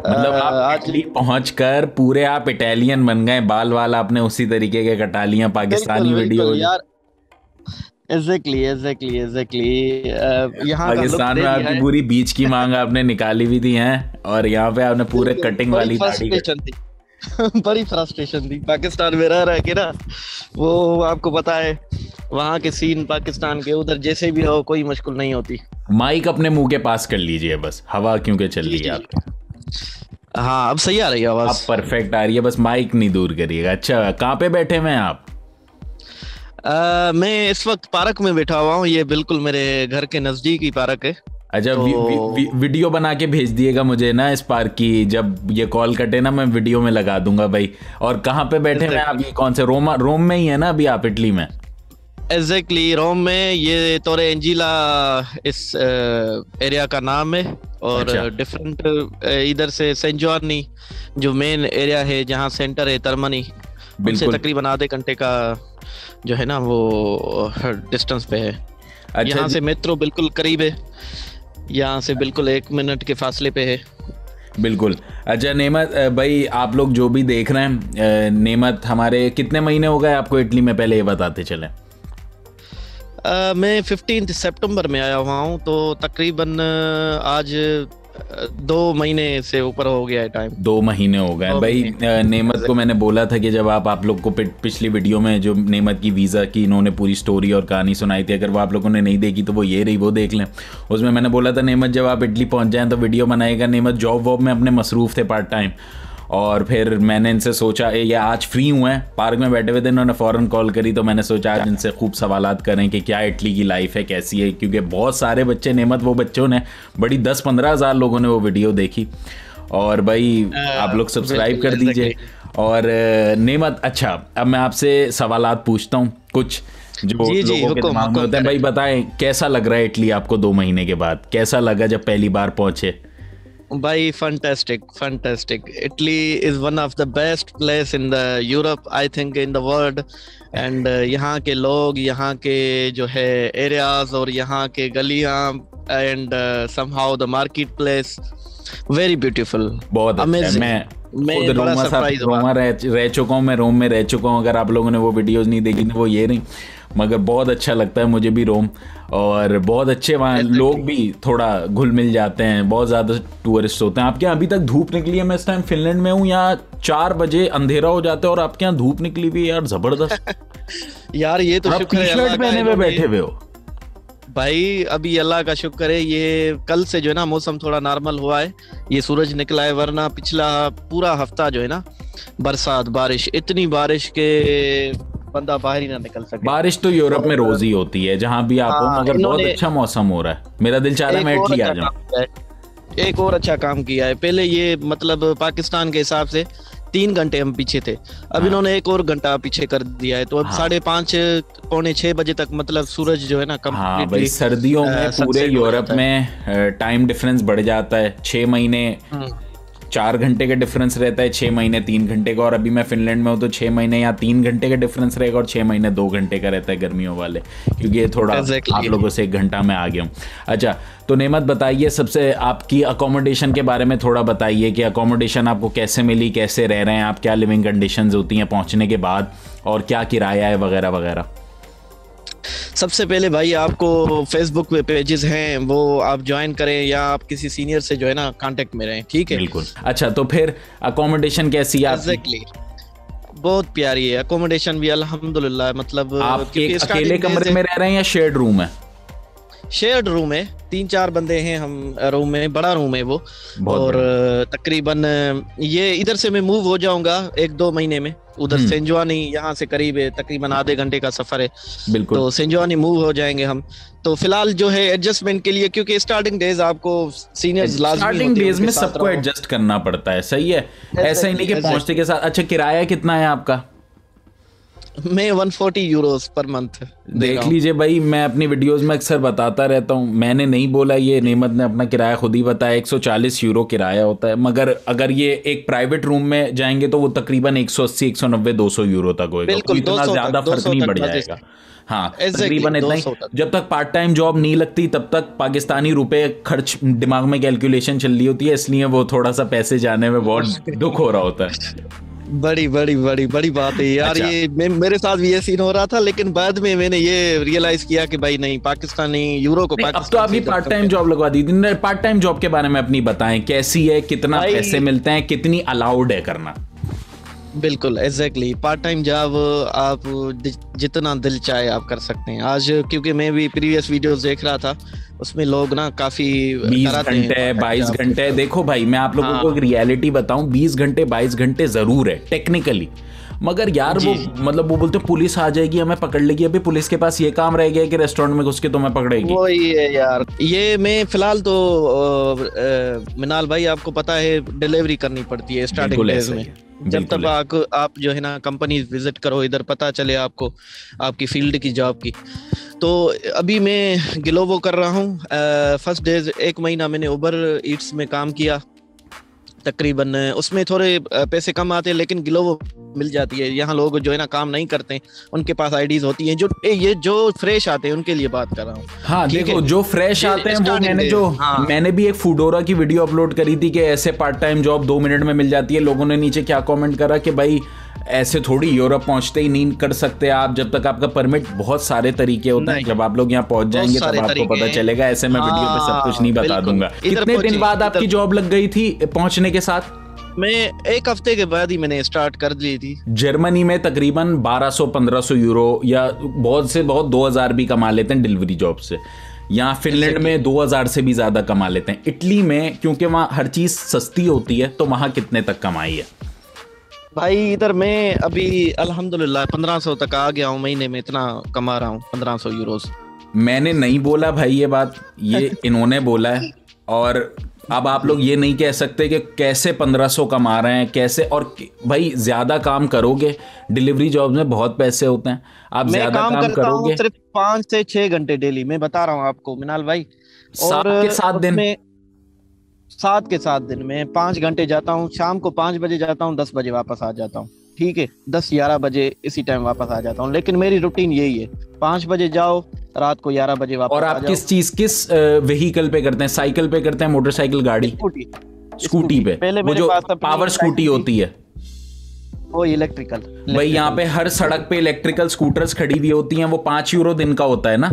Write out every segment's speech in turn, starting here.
मतलब आप आज इटली पहुंचकर पूरे आप इटालियन बन गए, बाल वाल आपने उसी तरीके के कटा लिया, पाकिस्तानी बिल्कुल वीडियो। बिल्कुल यार। एग्जैक्टली एग्जैक्टली एग्जैक्टली यहाँ का लुक पाकिस्तान दे में दिया आपकी है। पूरी बीच की मांग आपने निकाली भी थी हैं, और यहाँ पे आपने पूरे बिल्कुल कटिंग बड़ी वाली दाढ़ी कट। फ्रस्ट्रेशन थी। बड़ी फ्रस्ट्रेशन थी पाकिस्तान में रह रह के ना। वो आपको पता है, वहाँ के सीन पाकिस्तान के उधर जैसे भी हो कोई मुश्किल नहीं होती। माइक अपने मुंह के पास कर लीजिए बस, हवा क्योंकि चल जी रही है जी। आपकी। हाँ अब सही आ रही है अब आवाज। परफेक्ट आ रही है, बस माइक नहीं दूर करिएगा। अच्छा, कहाँ पे बैठे हुए हैं आप? मैं इस वक्त पार्क में बैठा हुआ हूँ, ये बिल्कुल मेरे घर के नजदीक ही पार्क है। अच्छा, तो वीडियो बना के भेज दिएगा मुझे ना इस पार्क की, जब ये कॉल कटे ना मैं वीडियो में लगा दूंगा भाई। और कहाँ पे बैठे हुए हैं आप? एग्जैक्टली ये कौन से रोम में ही है ना अभी आप, इटली में? एग्जैक्टली रोम में, ये तोरे एंजिला इस एरिया का नाम है। और अच्छा, डिफरेंट इधर से सेंट जॉर्नी जो मेन एरिया है जहाँ सेंटर है तर्मनी, उनसे बिल्कुल। तकरीबन आधे घंटे का जो है ना वो डिस्टेंस पे है। अच्छा यहाँ जी। से मेट्रो बिल्कुल करीब है, यहाँ से बिल्कुल 1 मिनट के फासले पे है। बिल्कुल। अच्छा नेमत भाई, आप लोग जो भी देख रहे हैं, नेमत हमारे कितने महीने हो गए आपको इटली में, पहले ये बताते चले। मैं 15 सितंबर में आया हुआ हूँ, तो तकरीबन आज 2 महीने से ऊपर हो गया है टाइम। 2 महीने हो गए 2 भाई। महीने नेमत को मैंने बोला था कि जब आप लोग को पिछली वीडियो में जो नेमत की वीज़ा की इन्होंने पूरी स्टोरी और कहानी सुनाई थी, अगर वो आप लोगों ने नहीं देखी तो वो ये रही, वो देख लें। उसमें मैंने बोला था नेमत जब आप इटली पहुंच जाएं तो वीडियो बनाएगा। नेमत जॉब वॉब में अपने मसरूफ़ थे पार्ट टाइम, और फिर मैंने इनसे सोचा ये आज फ्री हुए हैं, पार्क में बैठे हुए थे, इन्होंने फ़ौरन कॉल करी, तो मैंने सोचा आज इनसे खूब सवालात करें कि क्या इटली की लाइफ है, कैसी है। क्योंकि बहुत सारे बच्चे, नेमत वो बच्चों ने बड़ी 10-15 हज़ार लोगों ने वो वीडियो देखी। और भाई आप लोग सब्सक्राइब बिल्कुल कर दीजिए। एग्जैक्टली। और नेमत, अच्छा अब मैं आपसे सवालात पूछता हूँ कुछ जो जी जी, लोगों के हुक्म दिमाग में हुक्म होते हैं। करें। भाई बताएं कैसा लग रहा है इटली आपको 2 महीने के बाद, कैसा लगा जब पहली बार पहुंचे? भाई fantastic fantastic, Italy is one of the best place in the Europe, I think in the world. And यहाँ के लोग, यहाँ के जो है एरियाज और यहाँ के गलियां, and somehow the market place, very beautiful, बहुत अच्छा है। अमेजिंग। मैं खुद मैं बड़ा सरप्राइज हुआ। रोमा रह चुका हूँ, मैं रोम में रह चुका हूँ। अगर आप लोगों ने वो वीडियोस नहीं देखी तो वो ये नहीं, मगर बहुत अच्छा लगता है मुझे भी रोम। और बहुत अच्छे वहाँ लोग एग्जैक्टली। भी थोड़ा घुल मिल जाते हैं, बहुत ज़्यादा टूरिस्ट होते हैं। आपके यहाँ अभी तक धूप निकली है? मैं इस टाइम फिनलैंड में हूँ, यहाँ 4 बजे अंधेरा हो जाता है और आपके यहाँ धूप निकली हुई है यार, ज़बरदस्त। यार ये तो और आप शुक्र टी है अल्लाह शर्ट का, पहने हुए इन्होंने बैठे हुए हो। भाई अभी अल्लाह का शुक्र है, ये कल से जो है ना मौसम थोड़ा नॉर्मल हुआ है, ये सूरज निकला है, वरना पिछला पूरा हफ्ता जो है ना बरसात बारिश, इतनी बारिश के बंदा बाहर ही ना निकल सके। बारिश तो यूरोप में और रोज ही होती है जहां भी आप हो, हाँ, मगर बहुत इन्होंने अच्छा मौसम हो रहा है। मेरा दिल चाह रहा है एक मैं और इटली आ अच्छा जाऊं। काम किया है, एक और अच्छा काम किया है। पहले ये मतलब पाकिस्तान के हिसाब से 3 घंटे हम पीछे थे, अब हाँ इन्होंने एक और घंटा पीछे कर दिया है, तो अब हाँ 5:30 पौने 6 बजे तक मतलब सूरज जो है ना हाँ भाई, कम्प्लीटली सर्दियों में पूरे सनसेट हो यूरोप जाता है। में टाइम डिफरेंस बढ़ जाता है। 6 महीने हम्म। 4 घंटे का डिफरेंस रहता है, 6 महीने 3 घंटे का। और अभी मैं फिनलैंड में हूँ तो 6 महीने या 3 घंटे का डिफरेंस रहेगा, और 6 महीने 2 घंटे का रहता है गर्मियों वाले, क्योंकि ये थोड़ा आप एग्जैक्टली। लोगों से 1 घंटा में आ गया हूँ। अच्छा, तो नेमत बताइए सबसे आपकी अकोमोडेशन के बारे में थोड़ा बताइए कि अकोमोडेशन आपको कैसे मिली, कैसे रह रहे हैं आप, क्या लिविंग कंडीशंस होती हैं पहुँचने के बाद, और क्या किराया है वगैरह वगैरह। सबसे पहले भाई आपको फेसबुक पे पेजेस हैं वो आप ज्वाइन करें, या आप किसी सीनियर से जो है ना कांटेक्ट में रहें, ठीक है। बिल्कुल। अच्छा, तो फिर अकोमोडेशन कैसी है आपकी? एग्जैक्टली, बहुत प्यारी है अकोमोडेशन भी अल्हम्दुलिल्लाह, मतलब आप क्योंकि एक अकेले स्टार्टिंग डेज कमरे है, में रह रहे हैं या शेयर्ड रूम है? शेयर्ड रूम है, 3-4 बंदे हैं हम रूम में, बड़ा रूम है वो। बहुत और बढ़िया। तकरीबन ये इधर से मैं मूव हो जाऊंगा 1-2 महीने में, उधर सेंजवानी यहाँ से करीब है, तकरीबन आधे घंटे का सफर है, बिल्कुल। तो सेंजवानी मूव हो जाएंगे हम। तो फिलहाल जो है एडजस्टमेंट के लिए, क्योंकि स्टार्टिंग डेज आपको सीनियर्स लाजमी स्टार्टिंग होते हैं, डेज उनके में साथ सबको रहो। एडजस्ट करना पड़ता है, सही है। ऐसा ही नहीं कि एग्जैक्टली पहुंचते एग्जैक्टली। के साथ। अच्छा, किराया कितना है आपका? मैं 140 यूरोस पर मंथ देख लीजिए भाई, मैं अपनी वीडियोस में अक्सर बताता रहता हूँ, मैंने नहीं बोला, ये नेमत ने अपना किराया खुद ही बताया, 140 यूरो किराया होता है। मगर अगर ये एक प्राइवेट रूम में जाएंगे तो वो तकरीबन 180, 190, 200 यूरो तक होएगा, बिल्कुल इतना 200 ज्यादा तक, फर्क 200 नहीं तक बढ़ बस जाएगा। हाँ एग्जैक्टली तकरीबन इतना ही। 200 तक। जब तक पार्ट टाइम जॉब नहीं लगती तब तक पाकिस्तानी रुपए खर्च दिमाग में कैलकुलेशन चल रही होती है, इसलिए वो थोड़ा सा पैसे जाने में बहुत दुख हो रहा होता है। बड़ी बड़ी बड़ी बड़ी बात है यार। अच्छा। ये मेरे साथ भी ये सीन हो रहा था, लेकिन बाद में मैंने ये रियलाइज किया कि भाई नहीं, पाकिस्तानी यूरो को अब तो पाकिस्तान अभी पार्ट टाइम जॉब लगवा दी। पार्ट टाइम जॉब के बारे में अपनी बताएं, कैसी है, कितना भाई, पैसे मिलते हैं, कितनी अलाउड है करना? बिल्कुल एग्जैक्टली पार्ट टाइम जॉब आप जितना दिल चाहे आप कर सकते हैं। आज क्योंकि मैं भी प्रीवियस वीडियोस देख रहा था, उसमें लोग ना काफी 20 घंटे 22 घंटे। देखो भाई मैं आप लोगों को एक रियलिटी बताऊं, 20 घंटे 22 घंटे जरूर है टेक्निकली, मगर यार वो मतलब वो बोलते पुलिस आ जाएगी हमें पकड़ लेगी। अभी पुलिस के पास ये काम रह गया है कि रेस्टोरेंट में घुस के तुम्हें पकड़ेगी। वही है यार। ये मैं फिलहाल तो मिनाल भाई आपको पता है डिलीवरी करनी पड़ती है स्टार्टिंग डेज में। जब तक आप जो है ना कंपनी विजिट करो, इधर पता चले आपको आपकी फील्ड की जॉब की। तो अभी मैं ग्लोबो कर रहा हूँ। फर्स्ट डेज 1 महीना मैंने उबर ईट्स में काम किया तकरीबन। उसमें थोड़े पैसे कम आते हैं, लेकिन ग्लोबो मिल जाती है। यहाँ लोग जो है ना काम नहीं करते, उनके पास आईडीज होती हैं। जो फ्रेश आते हैं उनके लिए बात कर रहा हूँ। हाँ देखो, जो फ्रेश आते हैं वो मैंने भी एक फूडोरा की वीडियो अपलोड करी थी कि ऐसे पार्ट टाइम जॉब 2 मिनट में मिल जाती है। लोगों ने नीचे क्या कमेंट करा कि भाई ऐसे थोड़ी यूरोप पहुंचते ही नहीं कर सकते आप, जब तक आपका परमिट, बहुत सारे तरीके होते हैं, जब आप लोग यहाँ पहुंच जाएंगे तब आपको पता चलेगा। ऐसे मैं वीडियो पे सब कुछ नहीं बता दूंगा। कितने दिन बाद आपकी जॉब लग गई थी पहुंचने के साथ? मैं 1 हफ्ते के बाद ही मैंने स्टार्ट कर दी थी। जर्मनी में तकरीबन 1200-1500 यूरो या बहुत से बहुत 2000 भी कमा लेते हैं डिलीवरी जॉब से। यहाँ फिनलैंड में 2000 से भी ज्यादा कमा लेते हैं। इटली में क्योंकि वहाँ हर चीज सस्ती होती है, तो वहाँ कितने तक कमाई है? भाई इधर मैं अभी अल्हम्दुलिल्लाह 1500 तक आ गया हूँ महीने में। इतना कमा रहा हूँ 1500 यूरोस। मैंने नहीं बोला भाई ये बात, ये इन्होंने बोला है। और अब आप लोग ये नहीं कह सकते कि कैसे 1500 कमा रहे हैं कैसे। और भाई ज्यादा काम करोगे, डिलीवरी जॉब में बहुत पैसे होते हैं, आप ज्यादा काम करोगे। सिर्फ 5 से 6 घंटे डेली मैं बता रहा हूँ आपको मिनाल भाई। 7 के 7 दिन, 7 के 7 दिन में 5 घंटे जाता हूँ। शाम को 5 बजे जाता हूँ, 10 बजे वापस आ जाता हूँ। ठीक है, 10-11 बजे इसी टाइम वापस आ जाता हूँ। लेकिन मेरी रूटीन यही है, 5 बजे जाओ, रात को 11 बजे वापस। और आप किस व्हीकल पे करते हैं? साइकिल पे करते हैं, मोटरसाइकिल, गाड़ी? स्कूटी पे। पहले वो जो पावर स्कूटी होती है वो इलेक्ट्रिकल। भाई यहाँ पे हर सड़क पे इलेक्ट्रिकल स्कूटर्स खड़ी हुई होती हैं। वो 5 यूरो दिन का होता है ना।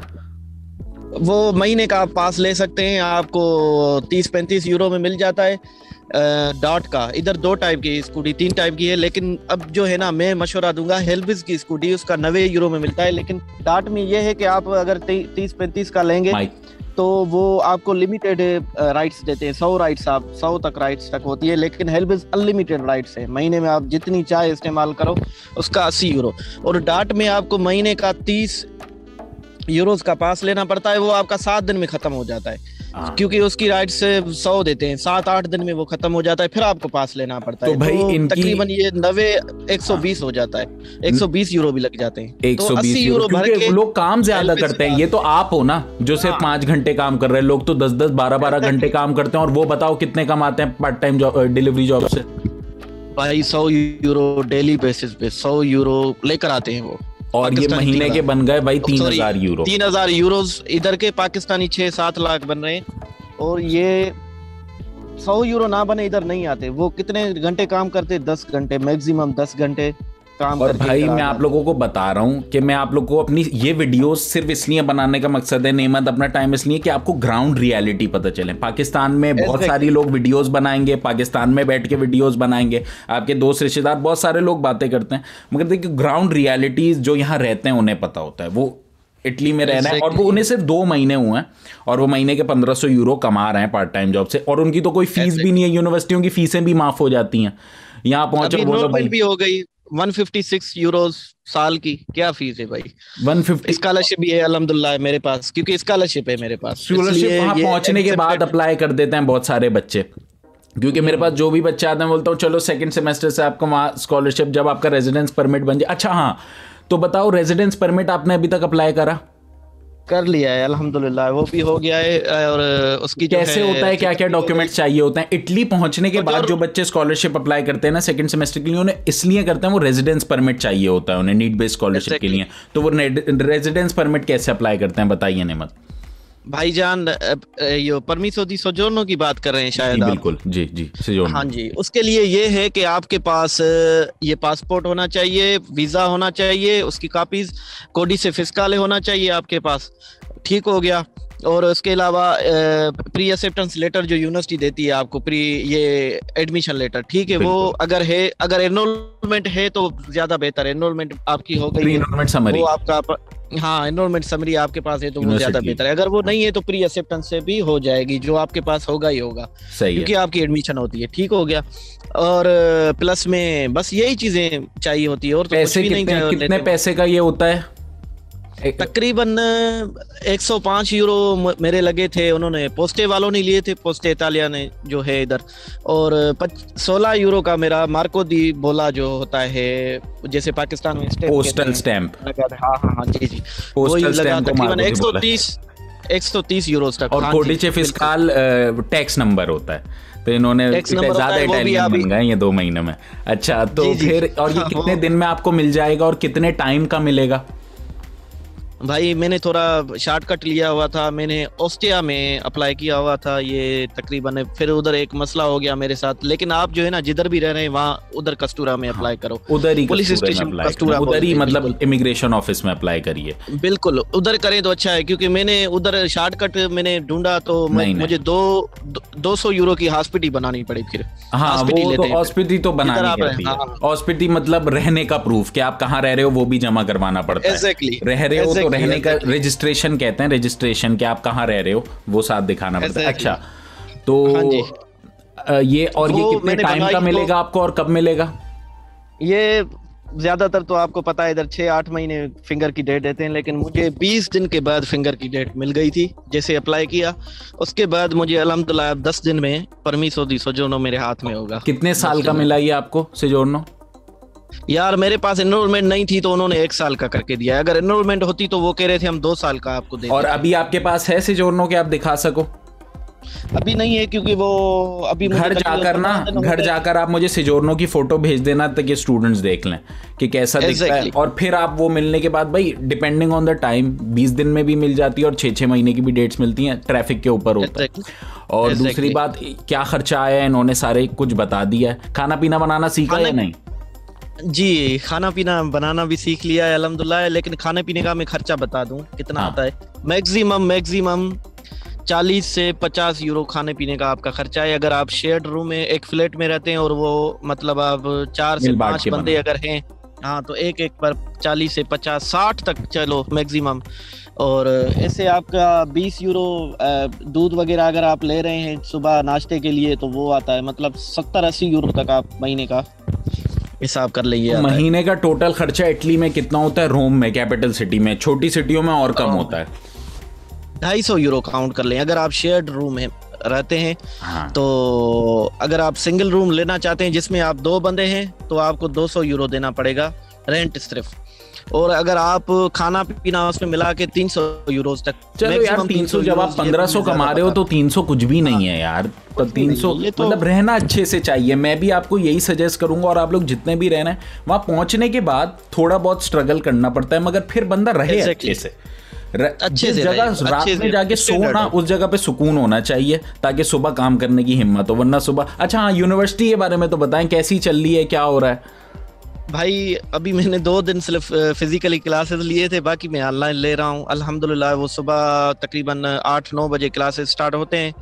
वो महीने का आप पास ले सकते हैं, आपको 30-35 यूरो में मिल जाता है। डॉट का इधर 2 टाइप की स्कूटी, 3 टाइप की है। लेकिन अब जो है ना, मैं मशवरा दूंगा हेल्बिस की स्कूटी, उसका 90 यूरो में मिलता है। लेकिन डॉट में ये है कि आप अगर 30-35 का लेंगे तो वो आपको लिमिटेड राइट्स देते हैं। 100 राइट्स, आप 100 तक राइट्स तक होती है। लेकिन हेल्बिस अनलिमिटेड राइट्स है, महीने में आप जितनी चाहे इस्तेमाल करो। उसका 80 यूरो। और डॉट में आपको महीने का 30 यूरोस का पास लेना पड़ता है। वो आपका 7 दिन में खत्म हो जाता है, क्योंकि उसकी राइट से 100 देते हैं। 7-8 दिन में वो खत्म हो जाता है, फिर आपको पास लेना पड़ता है। तो भाई तकरीबन ये 90-120 हो जाता है। 120 यूरो भी लग जाते हैं। 120 यूरो भर के लोग काम ज्यादा करते हैं। ये तो आप हो ना जो सिर्फ 5 घंटे काम कर रहे हैं, लोग तो 10-10 12-12 घंटे काम करते हैं। और वो बताओ कितने कमाते हैं पार्ट टाइम डिलीवरी जॉब से? भाई 100 यूरो डेली बेसिस पे 100 यूरो लेकर आते हैं वो। और ये महीने के बन गए भाई 3000 यूरो। 3000 यूरोस इधर के पाकिस्तानी 6-7 लाख बन रहे हैं। और ये 100 यूरो ना बने इधर नहीं आते। वो कितने घंटे काम करते? 10 घंटे मैक्सिमम, 10 घंटे काम। और भाई मैं आप लोगों को बता रहा हूँ कि मैं आप लोगों को अपनी ये वीडियोस सिर्फ इसलिए बनाने का मकसद है, नेमत अपना टाइम इसलिए कि आपको ग्राउंड रियलिटी पता चले। पाकिस्तान में बहुत सारी लोग वीडियोस बनाएंगे, पाकिस्तान में बैठ के वीडियोस बनाएंगे, आपके दोस्त रिश्तेदार बहुत सारे लोग बातें करते हैं, मगर देखिए ग्राउंड रियलिटीज जो यहाँ रहते हैं उन्हें पता होता है। वो इटली में रहना है और वो उन्हें सिर्फ 2 महीने हुए हैं और वो महीने के 1500 यूरो कमा रहे हैं पार्ट टाइम जॉब से। और उनकी तो कोई फीस भी नहीं है, यूनिवर्सिटियों की फीसें भी माफ हो जाती हैं। यहाँ पहुंचो बोलो भाई भी हो गई 156 यूरोस साल की क्या फीस है भाई? 150। स्कॉलरशिप भी है अल्हम्दुलिल्लाह मेरे पास, क्योंकि स्कॉलरशिप है मेरे पास। स्कॉलरशिप वहां पहुंचने के बाद अप्लाई कर देते हैं बहुत सारे बच्चे, क्योंकि मेरे पास जो भी बच्चे आते हैं बोलता हूँ चलो 2nd सेमेस्टर से आपको वहाँ स्कॉलरशिप, जब आपका रेजिडेंस परमिट बन जाए। अच्छा हाँ, तो बताओ, रेजिडेंस परमिट आपने अभी तक अप्लाई करा? कर लिया है अल्हम्दुलिल्लाह, वो भी हो गया है। और उसकी जो कैसे होता है, क्या क्या डॉक्यूमेंट्स चाहिए होते हैं? इटली पहुंचने के बाद जो बच्चे स्कॉलरशिप अप्लाई करते हैं ना सेकंड सेमेस्टर के लिए, उन्हें इसलिए करते हैं, वो रेजिडेंस परमिट चाहिए होता है उन्हें नीड बेस्ड स्कॉलरशिप के लिए। तो वो रेजिडेंस परमिट कैसे अप्लाई करते हैं, बताइए नेमत भाईजान। ये परमिसो दी सोजोर्नो की बात कर रहे हैं शायद आप? बिल्कुल, जी जी सोजोर्नो। हाँ जी, उसके लिए ये है कि आपके पास ये पासपोर्ट होना चाहिए, वीजा होना चाहिए, उसकी कॉपीज, कोडिसे फिस्काले होना चाहिए आपके पास। ठीक हो गया। और उसके अलावा प्री एक्सेप्टेंस लेटर जो यूनिवर्सिटी देती है आपको, प्री ये एडमिशन लेटर, ठीक है, वो अगर है, अगर एनरोलमेंट है तो ज्यादा बेहतर है। एनरोलमेंट आपकी हो गई, एनरोलमेंट समरी, वो आपका, हाँ एनरोलमेंट समरी आपके पास है तो वो ज्यादा बेहतर है। अगर वो नहीं है तो प्री एक्सेप्टेंस से भी हो जाएगी, जो आपके पास होगा ही होगा, क्योंकि आपकी एडमिशन होती है। ठीक हो गया। और प्लस में बस यही चीजें चाहिए होती है, और तो कुछ भी नहीं चाहिए। कितने पैसे का ये होता है? तकरीबन 105 यूरो मेरे लगे थे, उन्होंने पोस्टे वालों ने लिए थे, पोस्टे इतालिया ने जो है इधर। और 16 यूरो का मेरा मार्को दी बोला जो होता है, जैसे पाकिस्तान में पोस्टल स्टैंप। हाँ हाँ हाँ जी जी, वही लगा तकरीबन 130 यूरो तक। और कोडिचे फिस्काल टैक्स नंबर होता है, तो इन्होंने ज्यादा इटालियन बन गए ये 2 महीने में। अच्छा, तो फिर और ये कितने दिन में आपको मिल जाएगा और कितने टाइम का मिलेगा? भाई मैंने थोड़ा शॉर्टकट लिया हुआ था, मैंने ऑस्ट्रिया में अप्लाई किया हुआ था ये तकरीबन, फिर उधर एक मसला हो गया मेरे साथ। लेकिन आप जो है ना, जिधर भी रह रहे हैं वहाँ उधर कस्तूरा में अप्लाई करो, उधर ही पुलिस स्टेशन कस्तूरा, उधर ही मतलब इमिग्रेशन ऑफिस में अप्लाई करिए। बिल्कुल उधर करें तो अच्छा है, क्योंकि मैंने उधर शॉर्टकट मैंने ढूंढा तो मुझे 200 यूरो की हॉस्पिटल बनानी पड़ी फिर। हाँ, वो हॉस्पिटल तो बनानी पड़ती है। हॉस्पिटल मतलब रहने का प्रूफ कि आप कहाँ रह रहे हो वो भी जमा करवाना पड़ता है। रह रहे हो तो रहने का रजिस्ट्रेशन कहते हैं, रजिस्ट्रेशन कि आप कहाँ रह रहे हो वो साथ दिखाना पड़ता है। अच्छा, तो ये और ये कितने टाइम का मिलेगा आपको और कब मिलेगा? ये ज्यादातर तो आपको पता है इधर 6-8 महीने फिंगर की डेट देते हैं, लेकिन मुझे 20 दिन के बाद फिंगर की डेट मिल गई थी जैसे अप्लाई किया। उसके बाद मुझे अल्हम्दुलिल्लाह 10 दिन में परमिसो दी सोजोर्नो मेरे हाथ में होगा। कितने साल का मिला ये आपको सोजोर्नो? यार मेरे पास एनरोलमेंट नहीं थी तो उन्होंने 1 साल का करके दिया। अगर एनरोलमेंट होती तो वो कह रहे थे हम 2 साल का आपको देंगे। और अभी आपके पास है सोजोर्नो कि आप दिखा सको? अभी नहीं है, क्योंकि वो अभी घर जाकर आप मुझे सोजोर्नो की फोटो भेज देना ताकि स्टूडेंट्स देख लें कि कैसा दिखता है। और फिर आप वो मिलने के बाद भाई डिपेंडिंग ऑन द टाइम 20 दिन में भी मिल जाती है और 6-6 महीने की भी डेट्स मिलती हैं, ट्रैफिक के ऊपर होता है। और दूसरी बात, क्या खर्चा आया है इन्होंने सारे कुछ बता दिया है? खाना पीना बनाना सीखा या नहीं? जी, खाना पीना बनाना भी सीख लिया है अल्हम्दुलिल्लाह, लेकिन खाने पीने का मैं खर्चा बता दूं कितना आता है। मैक्सिमम 40 से 50 यूरो खाने पीने का आपका खर्चा है। अगर आप शेयर्ड रूम में एक फ्लैट में रहते हैं और वो मतलब आप 4 से 5 बंदे अगर हैं, हाँ, तो एक पर 40 से 50 60 तक चलो मैक्सिमम। और ऐसे आपका 20 यूरो दूध वगैरह अगर आप ले रहे हैं सुबह नाश्ते के लिए तो वो आता है, मतलब 70-80 यूरो तक आप महीने का हिसाब कर लीजिए। महीने का टोटल खर्चा इटली में कितना होता है? रोम में, कैपिटल सिटी में, छोटी सिटियों में और कम होता है। 250 यूरो काउंट कर लें अगर आप शेयर्ड रूम में रहते हैं। हाँ। तो अगर आप सिंगल रूम लेना चाहते हैं जिसमें आप 2 बंदे हैं तो आपको 200 यूरो देना पड़ेगा रेंट सिर्फ। और अगर आप खाना पीना उसमें मिला के 300 यूरो तक। चलो यार 300, जब आप 1500 कमा रहे हो तो 300 कुछ भी नहीं है यार। तो 300 मतलब रहना अच्छे से चाहिए। मैं भी आपको यही सजेस्ट करूंगा, और आप लोग जितने भी रहना है वहां पहुंचने के बाद थोड़ा बहुत स्ट्रगल करना पड़ता है, मगर फिर बंदा रहे अच्छे से। जिस जगह रात में जाके सोना उस जगह पे सुकून होना चाहिए ताकि सुबह काम करने की हिम्मत हो, वरना सुबह। अच्छा हाँ, यूनिवर्सिटी के बारे में तो बताएं, कैसी चल रही है, क्या हो रहा है? भाई अभी मैंने 2 दिन सिर्फ फिजिकली क्लासेस लिए थे, बाकी मैं ऑनलाइन ले रहा हूँ अल्हम्दुलिल्लाह। वो सुबह तकरीबन 8-9 बजे क्लासेस स्टार्ट होते हैं।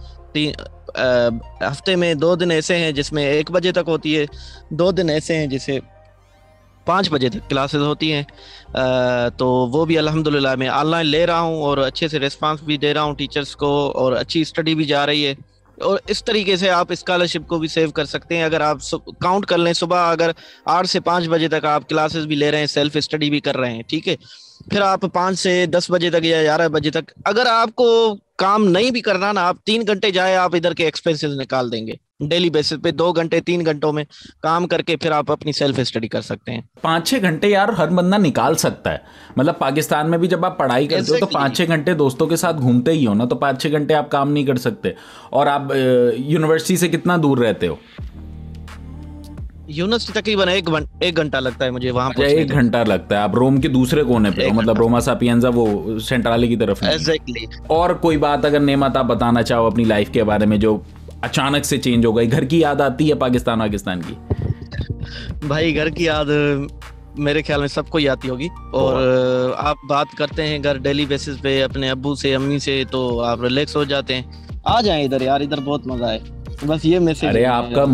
हफ्ते में 2 दिन ऐसे हैं जिसमें 1 बजे तक होती है, 2 दिन ऐसे हैं जिसे 5 बजे तक क्लासेस होती हैं। तो वो भी अल्हम्दुलिल्लाह मैं ऑनलाइन ले रहा हूँ और अच्छे से रिस्पांस भी दे रहा हूँ टीचर्स को, और अच्छी स्टडी भी जा रही है। और इस तरीके से आप स्कॉलरशिप को भी सेव कर सकते हैं। अगर आप काउंट कर लें, सुबह अगर 8 से 5 बजे तक आप क्लासेस भी ले रहे हैं, सेल्फ स्टडी भी कर रहे हैं, ठीक है, फिर आप 5 से 10 बजे तक या 11 बजे तक अगर आपको काम नहीं भी करना ना, आप 3 घंटे जाए, आप इधर के एक्सपेंसेस निकाल देंगे डेली बेसिस पे। 2 घंटे 3 घंटों में काम करके फिर आप अपनी सेल्फ स्टडी कर सकते हैं। 5-6 घंटे यार हर बंदा निकाल सकता है। मतलब पाकिस्तान में भी जब आप पढ़ाई करते हो तो 5-6 घंटे दोस्तों के साथ घूमते ही हो ना, तो 5-6 घंटे आप काम नहीं कर सकते। और आप यूनिवर्सिटी से कितना दूर रहते हो? यूनिवर्सिटी तकरीबन 1 घंटा लगता है मुझे वहां अच्छा, पहुंचने 1 घंटा लगता है। आप रोम के दूसरे कोने पे हो, मतलब रोमा सापिएंजा वो सेंट्राली की तरफ नहीं। एग्जैक्टली। और कोई बात अगर नेमत आप बताना चाहो अपनी लाइफ के बारे में जो अचानक से चेंज हो गई? घर की याद आती है पाकिस्तान की? भाई घर की याद मेरे ख्याल में सबको ही आती होगी। और आप बात करते हैं घर डेली बेसिस पे अपने अब्बू से अम्मी से, तो आप रिलैक्स हो जाते हैं। आ जाएं इधर यार, इधर बहुत मजा है। बस ये मैसेज। अरे आपका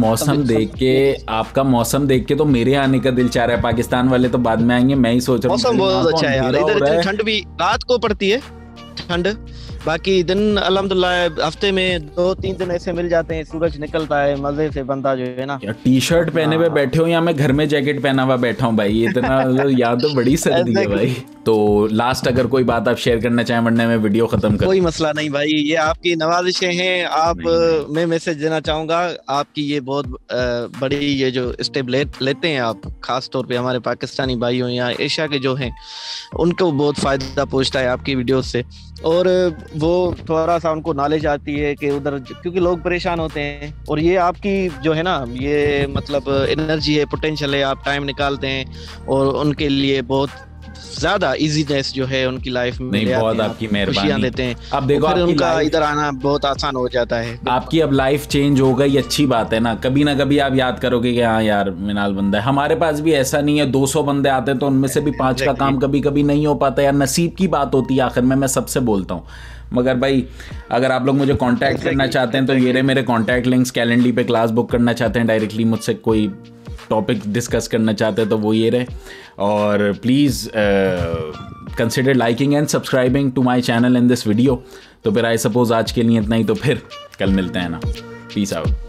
मौसम देख के तो मेरे आने का दिल चाह रहा है। पाकिस्तान वाले तो बाद में आएंगे, मैं ही सोच रहा हूँ। मौसम बहुत अच्छा है यार इधर। ठंड भी रात को पड़ती है ठंड, बाकी दिन अल्हम्दुलिल्लाह हफ्ते में 2-3 दिन ऐसे मिल जाते हैं, सूरज निकलता है मजे से, बंदा जो है ना। टी शर्ट पहने हुए बैठे हो या मैं घर में जैकेट पहना हुआ बैठा हूँ भाई? इतना याद तो बड़ी सर्दी है भाई। तो लास्ट अगर कोई बात आप शेयर करना चाहें, वरना मैं वीडियो खत्म कर। कोई मसला नहीं भाई, ये आपकी नवाजिशें हैं। आप मैं मैसेज देना चाहूंगा, आपकी ये बहुत बड़ी ये जो स्टेप लेते हैं आप, खास तौर पे हमारे पाकिस्तानी भाइयों या एशिया के जो हैं, उनको बहुत फायदा पहुंचता है आपकी वीडियो से। और वो थोड़ा सा उनको नॉलेज आती है कि उधर, क्योंकि लोग परेशान होते हैं। और ये आपकी जो है ना, ये मतलब एनर्जी है, पोटेंशियल है, आप टाइम निकालते हैं और उनके लिए बहुत ज्यादा इजीनेस जो है उनकी लाइफ में ले बहुत आपकी मेहरबानी देते हैं। अब देखो फिर उनका इधर आना बहुत आसान हो जाता है। आपकी अब लाइफ चेंज हो गई, अच्छी बात है ना। कभी ना कभी आप याद करोगे कि हाँ यार मिनाल बंदा है। हमारे पास भी ऐसा नहीं है 200 बंदे आते हैं तो उनमें से भी 5 का काम कभी कभी नहीं हो पाता यार। नसीब की बात होती है आखिर में, मैं सबसे बोलता हूँ। मगर भाई अगर आप लोग मुझे कांटेक्ट करना चाहते हैं तो ये रहे मेरे कांटेक्ट लिंक्स। कैलेंडर पे क्लास बुक करना चाहते हैं, डायरेक्टली मुझसे कोई टॉपिक डिस्कस करना चाहते हैं तो वो ये रहे। और please consider liking and subscribing to my channel in this video. तो फिर आई सपोज आज के लिए इतना ही, तो फिर कल मिलते हैं ना। Peace out.